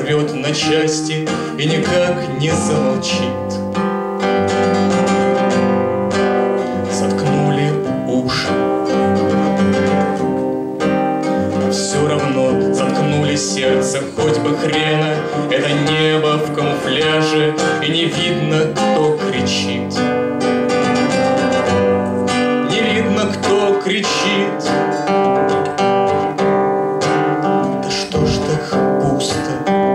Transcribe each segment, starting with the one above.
рвет на части и никак не замолчит. Заткнули уши, но все равно заткнули сердце, хоть бы хрена. Это небо в камуфляже, и не видно, кто кричит. Не видно, кто кричит. Да что ж так пусто?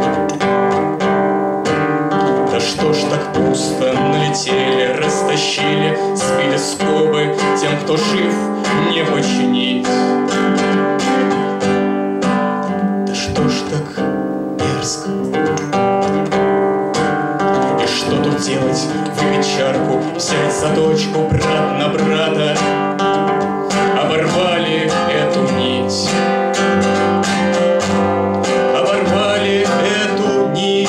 Да что ж так пусто? Налетели, растащили, сбили скобы. Тем, кто жив, не починить. Да что ж так мерзко? И что тут делать? Выпить чарку, взять заточку, брат на брата. Оборвали эту нить. Оборвали эту нить.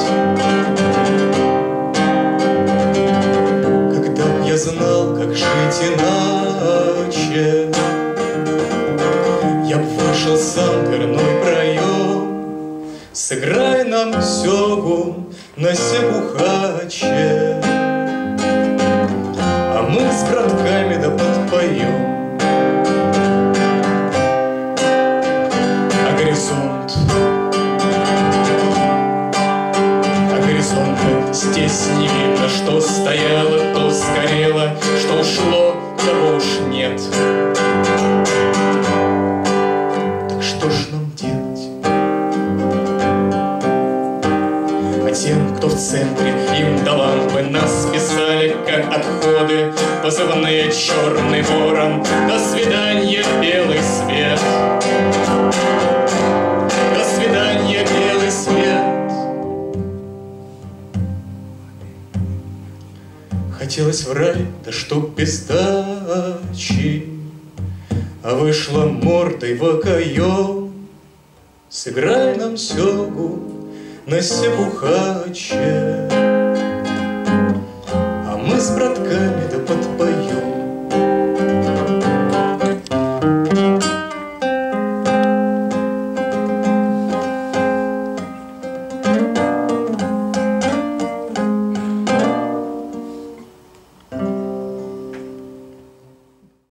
Когда б я знал, как жить иначе, я б вышел сам в дверной проем. Сыграй нам сёгу на секухаче, а мы с братками да подпоем. А горизонта здесь не видно, что стояло, то сгорело, что ушло, того уж нет. Так что ж нам делать? А тем, кто в центре, им до лампы нас писали, как отходы, позывные «Черный ворон». До свидания, белый свет. До свидания, белый свет. Хотелось в рай, да чтоб без дачи, а вышла мордой в окоем. Сыграй нам сёгу на секухаче, а мы с братками да подпоем.